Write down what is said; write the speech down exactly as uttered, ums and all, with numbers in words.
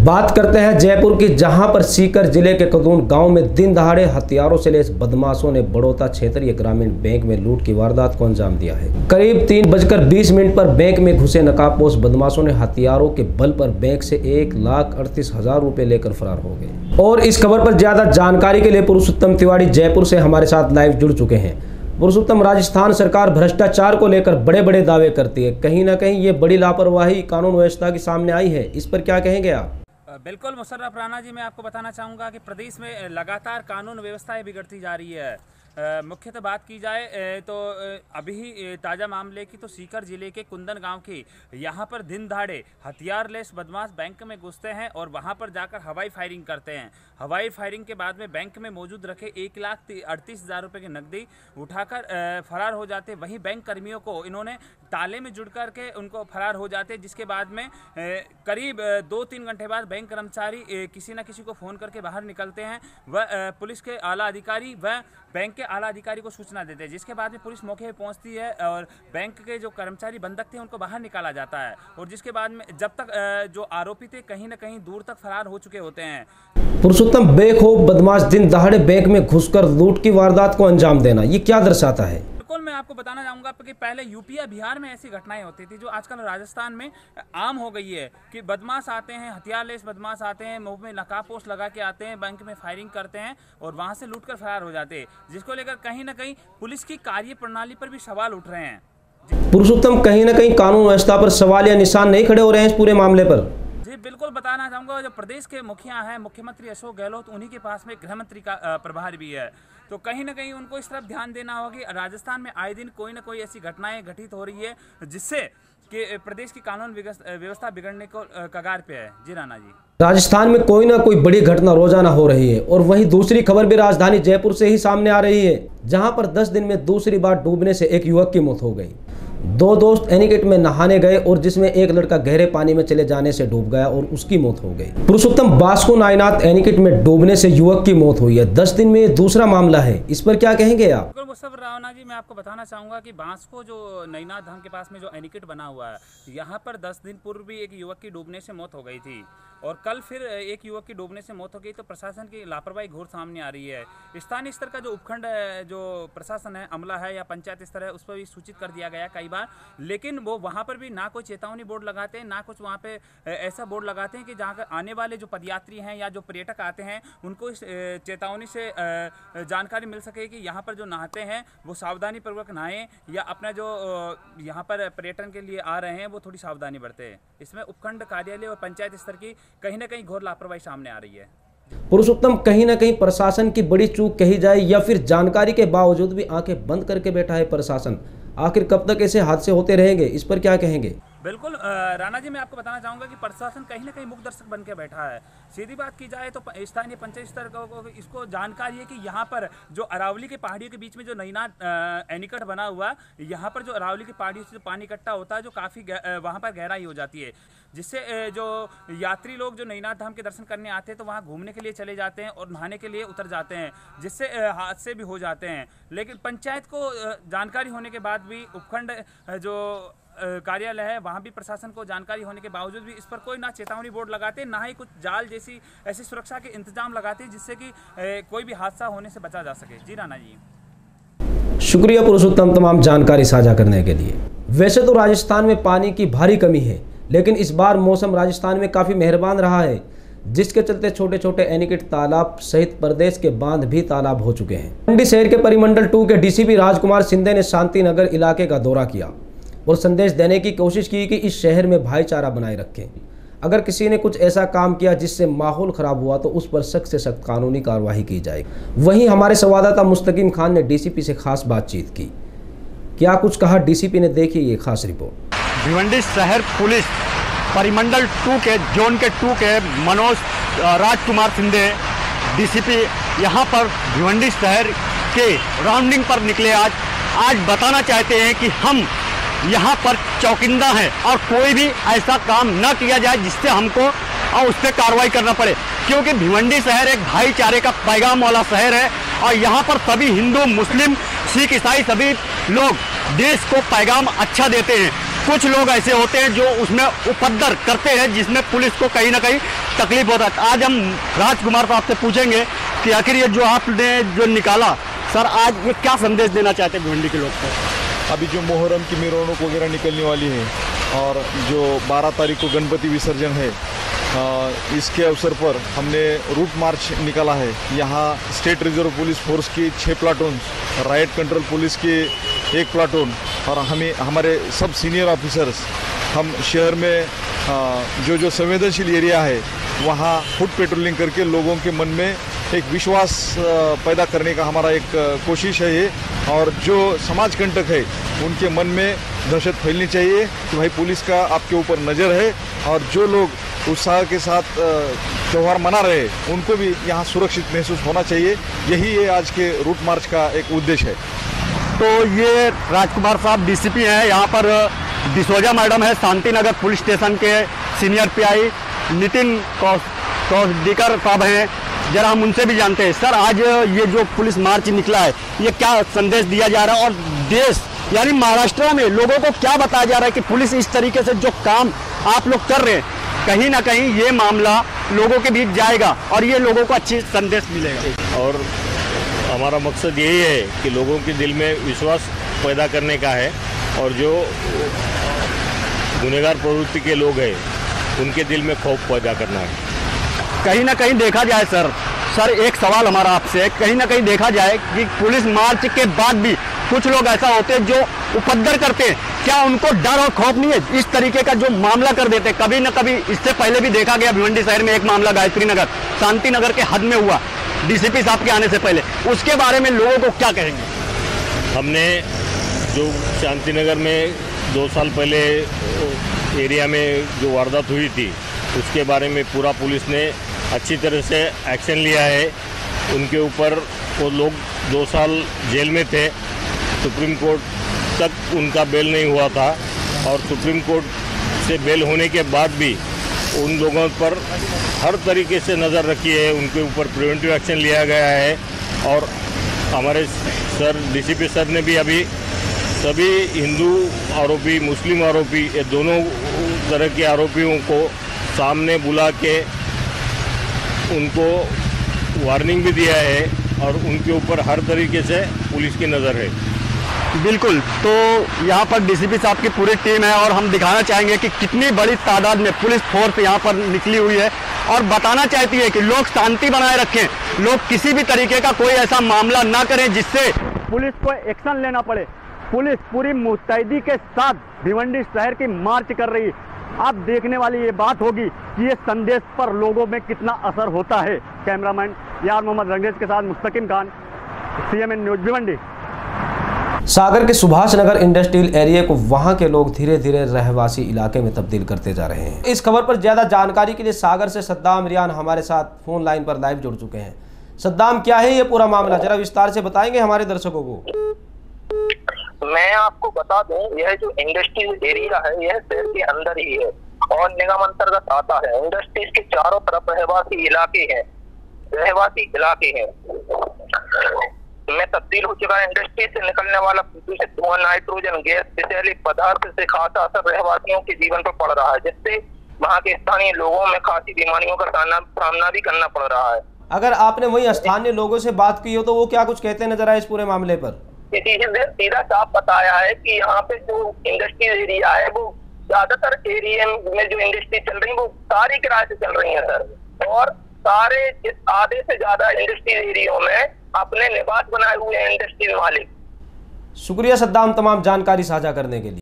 बात करते हैं जयपुर की, जहां पर सीकर जिले के कदून गांव में दिन दहाड़े हथियारों से लैस बदमाशों ने बड़ौदा क्षेत्रीय ग्रामीण बैंक में लूट की वारदात को अंजाम दिया है। करीब तीन बजकर बीस मिनट पर बैंक में घुसे नकाबपोश बदमाशों ने हथियारों के बल पर बैंक से एक लाख अड़तीस हजार रुपए लेकर फरार हो गए। और इस खबर पर ज्यादा जानकारी के लिए पुरुषोत्तम तिवारी जयपुर से हमारे साथ लाइव जुड़ चुके हैं। पुरुषोत्तम, राजस्थान सरकार भ्रष्टाचार को लेकर बड़े बड़े दावे करती है, कहीं ना कहीं ये बड़ी लापरवाही कानून व्यवस्था के सामने आई है, इस पर क्या कहेंगे आप? बिल्कुल मुशर्रफ राणा जी, मैं आपको बताना चाहूँगा कि प्रदेश में लगातार कानून व्यवस्थाएं बिगड़ती जा रही है। मुख्यतः बात की जाए तो अभी ताज़ा मामले की तो सीकर जिले के कुंदन गांव की, यहाँ पर दिन दहाड़े हथियार लेस बदमाश बैंक में घुसते हैं और वहाँ पर जाकर हवाई फायरिंग करते हैं। हवाई फायरिंग के बाद में बैंक में मौजूद रखे एक लाख अड़तीस हज़ार रुपये की नकदी उठाकर फरार हो जाते। वहीं बैंक कर्मियों को इन्होंने ताले में जुड़ कर के उनको फरार हो जाते, जिसके बाद में करीब दो तीन घंटे बाद बैंक कर्मचारी किसी न किसी को फ़ोन करके बाहर निकलते हैं। वह पुलिस के आला अधिकारी व बैंक के आला अधिकारी को सूचना देते हैं, जिसके बाद में पुलिस मौके पर पहुंचती है और बैंक के जो कर्मचारी बंधक थे उनको बाहर निकाला जाता है। और जिसके बाद में जब तक जो आरोपी थे कहीं ना कहीं दूर तक फरार हो चुके होते हैं। पुरुषोत्तम, बेखौफ बदमाश दिन दहाड़े बैंक में घुसकर लूट की वारदात को अंजाम देना, ये क्या दर्शाता है? मैं आपको बताना चाहूंगा कि पहले यूपी या बिहार में ऐसी घटनाएं होती थी, जो आजकल राजस्थान में आम हो गई है कि बदमाश आते हैं, हथियार लेस बदमाश आते हैं, मुंह में नकाबपोश लगा के आते हैं, बैंक में फायरिंग करते हैं और वहां से लूटकर फरार हो जाते हैं, जिसको लेकर कहीं ना कहीं पुलिस की कार्य प्रणाली पर भी सवाल उठ रहे हैं। पुरुषोत्तम, कहीं ना कहीं कानून व्यवस्था पर सवाल या निशान नहीं खड़े हो रहे हैं इस पूरे मामले पर? जी बिल्कुल बताना चाहूँगा, जो प्रदेश के मुखिया हैं मुख्यमंत्री अशोक गहलोत, उन्हीं के पास में गृह मंत्री का प्रभार भी है, तो कहीं ना कहीं उनको इस तरफ ध्यान देना होगा कि राजस्थान में आए दिन कोई ना कोई ऐसी घटनाएं घटित हो रही है जिससे कि प्रदेश की कानून व्यवस्था बिगड़ने को कगार पे है। जी राणा जी, राजस्थान में कोई ना कोई बड़ी घटना रोजाना हो रही है और वहीं दूसरी खबर भी राजधानी जयपुर से ही सामने आ रही है, जहां पर दस दिन में दूसरी बार डूबने से एक युवक की मौत हो गई। दो दोस्त एनीकट में नहाने गए और जिसमें एक लड़का गहरे पानी में चले जाने से डूब गया और उसकी मौत हो गई। पुरुषोत्तम, बास्को नायनाथ एनीकट में डूबने से युवक की मौत हुई है। दस दिन में ये दूसरा मामला है, इस पर क्या कहेंगे आप? मुशर्रफ राणा जी, मैं आपको बताना चाहूँगा कि बास्को जो नैनाथ धाम के पास में जो एनीकट बना हुआ है, यहाँ पर दस दिन पूर्व भी एक युवक की डूबने से मौत हो गई थी और कल फिर एक युवक की डूबने से मौत हो गई। तो प्रशासन की लापरवाही घोर सामने आ रही है। स्थानीय स्तर का जो उपखंड जो प्रशासन है, अमला है या पंचायत स्तर है, उस पर भी सूचित कर दिया गया कई बार, लेकिन वो वहाँ पर भी ना कोई चेतावनी बोर्ड लगाते हैं, ना कुछ वहाँ पे ऐसा बोर्ड लगाते हैं कि जहाँ आने वाले जो पदयात्री हैं या जो पर्यटक आते हैं उनको इस चेतावनी से जानकारी मिल सके कि यहाँ पर जो नहाते हैं वो सावधानी पूर्वक नहाएं या अपना जो यहाँ पर पर्यटन के लिए आ रहे हैं वो थोड़ी सावधानी बरतें। इसमें उपखंड कार्यालय और पंचायत स्तर की कहीं ना कहीं घोर लापरवाही सामने आ रही है। पुरुषोत्तम, कहीं ना कहीं प्रशासन की बड़ी चूक कही जाए या फिर जानकारी के बावजूद भी आंखें बंद करके बैठा है प्रशासन, आखिर कब तक ऐसे हादसे होते रहेंगे, इस पर क्या कहेंगे? बिल्कुल राणा जी, मैं आपको बताना चाहूँगा कि प्रशासन कहीं ना कहीं मुख्य दर्शक बन के बैठा है। सीधी बात की जाए तो स्थानीय पंचायत स्तर को इसको जानकारी है कि यहाँ पर जो अरावली के पहाड़ियों के बीच में जो नैनाथ एनीकट बना हुआ, यहाँ पर जो अरावली की पहाड़ियों से जो पानी इकट्ठा होता है, जो काफ़ी वहाँ पर गहराई हो जाती है, जिससे जो यात्री लोग जो नैनाथ धाम के दर्शन करने आते हैं तो वहाँ घूमने के लिए चले जाते हैं और नहाने के लिए उतर जाते हैं, जिससे हादसे भी हो जाते हैं। लेकिन पंचायत को जानकारी होने के बाद भी, उपखंड जो कार्यालय है वहाँ भी प्रशासन को जानकारी होने के बावजूद भी इस पर कोई ना चेतावनी बोर्ड लगाते, ना ही कुछ जाल जैसी ऐसी सुरक्षा के इंतजाम लगाते जिससे कि कोई भी हादसा होने से बचा जा सके। जी राणा जी, शुक्रिया पुरुषोत्तम तमाम जानकारी साझा करने के लिए। वैसे तो राजस्थान में पानी की भारी कमी है, लेकिन इस बार मौसम राजस्थान में काफी मेहरबान रहा है, जिसके चलते छोटे छोटे एनीकट तालाब सहित प्रदेश के बांध भी तालाब हो चुके हैं। मंडी शहर के परिमंडल टू के डीसीपी राजकुमार सिंधे ने शांति नगर इलाके का दौरा किया और संदेश देने की कोशिश की कि इस शहर में भाईचारा बनाए रखें। अगर किसी ने कुछ ऐसा काम किया जिससे माहौल खराब हुआ तो उस पर सख्त से सख्त कानूनी कार्रवाई की जाएगी। वहीं हमारे संवाददाता मुस्तकीम खान ने डीसीपी से खास बातचीत की। क्या कुछ कहा डीसीपी ने, देखिए ये खास रिपोर्ट। भिवंडी शहर पुलिस परिमंडल टू के जोन के टू के मनोज राजकुमार सिंधे डीसीपी यहाँ पर भिवंडी शहर के राउंडिंग पर निकले। आज आज बताना चाहते हैं कि हम यहाँ पर चौकिंदा हैं और कोई भी ऐसा काम न किया जाए जिससे हमको और उस पर कार्रवाई करना पड़े, क्योंकि भिवंडी शहर एक भाईचारे का पैगाम वाला शहर है और यहाँ पर सभी हिंदू, मुस्लिम, सिख, ईसाई सभी लोग देश को पैगाम अच्छा देते हैं। कुछ लोग ऐसे होते हैं जो उसमें उपद्रव करते हैं, जिसमें पुलिस को कहीं ना कहीं तकलीफ होता है। आज हम राजकुमार साहब से पूछेंगे कि आखिर ये जो आपने जो निकाला सर, आज ये क्या संदेश देना चाहते हैं भिवंडी के लोग को? अभी जो मोहर्रम की मिरौनक वगैरह निकलने वाली है और जो बारह तारीख को गणपति विसर्जन है, इसके अवसर पर हमने रूट मार्च निकाला है। यहाँ स्टेट रिजर्व पुलिस फोर्स की छः प्लाटून, राइट कंट्रोल पुलिस की एक प्लाटून और हमें हमारे सब सीनियर ऑफिसर्स हम शहर में जो जो संवेदनशील एरिया है वहाँ फुट पेट्रोलिंग करके लोगों के मन में एक विश्वास पैदा करने का हमारा एक कोशिश है ये। और जो समाज कंटक है उनके मन में दहशत फैलनी चाहिए कि भाई पुलिस का आपके ऊपर नज़र है, और जो लोग उत्साह के साथ त्यौहार मना रहे हैं उनको भी यहाँ सुरक्षित महसूस होना चाहिए। यही ये आज के रूट मार्च का एक उद्देश्य है। तो ये राजकुमार साहब डीसीपी हैं, यहाँ पर डिसोजा मैडम है, शांति नगर पुलिस स्टेशन के सीनियर पीआई नितिन कौशडिकर साहब हैं, जरा हम उनसे भी जानते हैं। सर, आज ये जो पुलिस मार्च निकला है, ये क्या संदेश दिया जा रहा है और देश यानी महाराष्ट्र में लोगों को क्या बताया जा रहा है कि पुलिस इस तरीके से जो काम आप लोग कर रहे हैं, कहीं ना कहीं ये मामला लोगों के बीच जाएगा और ये लोगों को अच्छी संदेश मिलेगा। और हमारा मकसद यही है कि लोगों के दिल में विश्वास पैदा करने का है, और जो गुनहगार प्रवृत्ति के लोग हैं उनके दिल में खौफ पैदा करना है। कहीं ना कहीं देखा जाए सर सर एक सवाल हमारा आपसे है, कहीं ना कहीं देखा जाए कि पुलिस मार्च के बाद भी कुछ लोग ऐसा होते हैं जो उपद्रव करते हैं, क्या उनको डर और खौफ नहीं है? इस तरीके का जो मामला कर देते हैं, कभी ना कभी इससे पहले भी देखा गया भिवंडी शहर में एक मामला गायत्री नगर शांति नगर के हद में हुआ डीसीपी साहब के आने से पहले, उसके बारे में लोगों को क्या कहेंगे? हमने जो शांति नगर में दो साल पहले एरिया में जो वारदात हुई थी उसके बारे में पूरा पुलिस ने अच्छी तरह से एक्शन लिया है। उनके ऊपर वो लोग दो साल जेल में थे, सुप्रीम कोर्ट तक उनका बेल नहीं हुआ था, और सुप्रीम कोर्ट से बेल होने के बाद भी उन लोगों पर हर तरीके से नज़र रखी है, उनके ऊपर प्रिवेंटिव एक्शन लिया गया है। और हमारे सर डीसीपी सर ने भी अभी सभी हिंदू आरोपी, मुस्लिम आरोपी, ये दोनों तरह के आरोपियों को सामने बुला के उनको वार्निंग भी दिया है, और उनके ऊपर हर तरीके से पुलिस की नज़र है। बिल्कुल, तो यहाँ पर डीसीपी साहब की पूरी टीम है और हम दिखाना चाहेंगे कि कितनी बड़ी तादाद में पुलिस फोर्स यहाँ पर निकली हुई है, और बताना चाहती है कि लोग शांति बनाए रखें, लोग किसी भी तरीके का कोई ऐसा मामला ना करें जिससे पुलिस को एक्शन लेना पड़े। पुलिस पूरी मुस्तैदी के साथ भिवंडी शहर की मार्च कर रही है। अब देखने वाली ये बात होगी कि ये संदेश पर लोगों में कितना असर होता है। कैमरामैन यार मोहम्मद रंगेश के साथ मुस्तकिम खान, सीएमएन न्यूज भिवंडी। सागर के सुभाष नगर इंडस्ट्रियल एरिया को वहां के लोग धीरे धीरे रहवासी इलाके में तब्दील करते जा रहे हैं। इस खबर पर ज्यादा जानकारी के लिए सागर से सद्दाम रियान हमारे साथ फोन लाइन पर लाइव जुड़ चुके हैं। सद्दाम, क्या है ये पूरा मामला, जरा विस्तार से बताएंगे हमारे दर्शकों को। मैं आपको बता दूं, यह जो इंडस्ट्रियल एरिया है यह शहर के अंदर ही है और निगम अंतर्गत आता है। इंडस्ट्रीज के चारों तरफ रहवासी इलाके हैं, रहवासी इलाके हैं में तब्दील हो चुका है। इंडस्ट्री से निकलने वाला प्रदूषित धुआं, नाइट्रोजन गैस, विषैले पदार्थ से खासा असर रहवासियों के जीवन पर पड़ रहा है, जिससे वहाँ के स्थानीय लोगों में खासी बीमारियों का सामना भी करना पड़ रहा है। अगर आपने वही स्थानीय लोगों से बात की हो तो वो क्या कुछ कहते नजर आए इस पूरे मामले पर? सीधा साफ बताया है कि यहाँ पे जो इंडस्ट्रियल एरिया है वो ज्यादातर एरिया में जो इंडस्ट्री चल रही है वो सारी किराए से चल रही है सर, और सारे आधे से ज्यादा इंडस्ट्रियल एरिया में अपने निवास बनाए हुए हैं इंडस्ट्रियल मालिक। शुक्रिया सद्दाम तमाम जानकारी साझा करने के लिए।